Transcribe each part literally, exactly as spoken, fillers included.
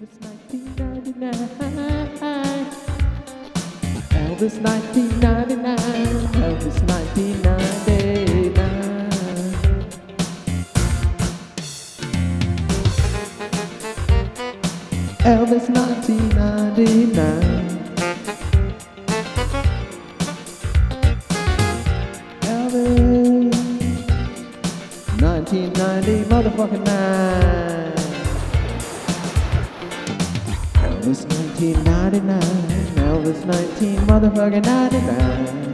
Elvis nineteen ninety-nine. Elvis nineteen ninety-nine. Elvis nineteen ninety-nine. Elvis nineteen ninety-nine. Elvis nineteen ninety motherfucking nine. Elvis nineteen ninety-nine. Elvis nineteen motherfucking ninety-nine.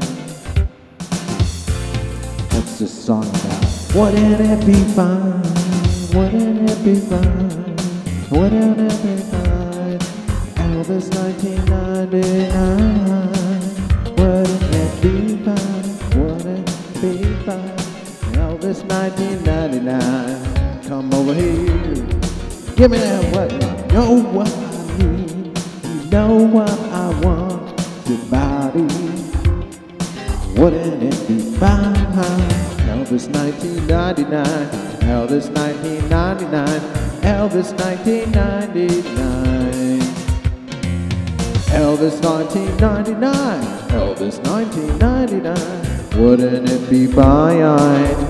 What's this song about? Wouldn't it be fine? Wouldn't it be fine? Wouldn't it be fine? Elvis nineteen ninety-nine. Wouldn't it be fine? Wouldn't it be fine? Elvis nineteen ninety-nine. Come over here. Give me that what you know what I need. You know what I want. Your body. Wouldn't it be fine? Elvis nineteen ninety-nine. Elvis nineteen ninety-nine. Elvis nineteen ninety-nine. Elvis nineteen ninety-nine. Elvis nineteen ninety-nine. Wouldn't it be fine?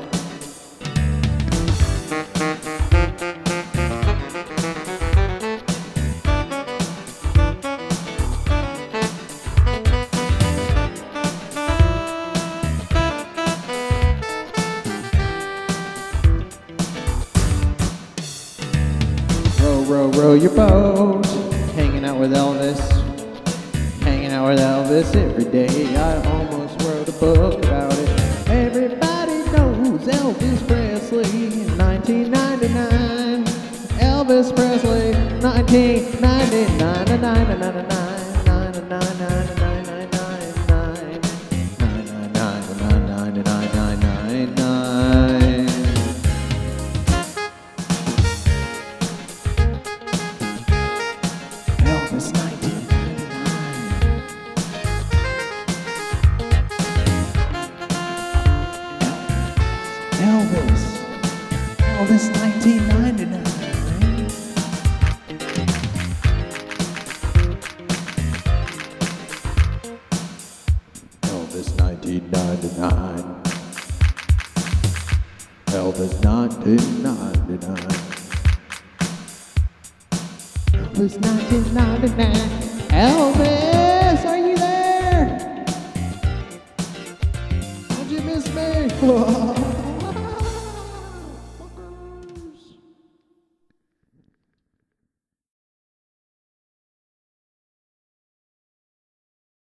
Row, row, row your boat. Hanging out with Elvis. Hanging out with Elvis every day. I almost wrote a book about it. Everybody knows Elvis Presley. nineteen ninety-nine. Elvis Presley. nineteen ninety-nine. Elvis nineteen ninety-nine. Elvis. Elvis nineteen ninety-nine. Elvis nineteen ninety-nine. Elvis nineteen ninety-nine. Elvis nineteen ninety-nine. Elvis, are you there? Don't you miss me?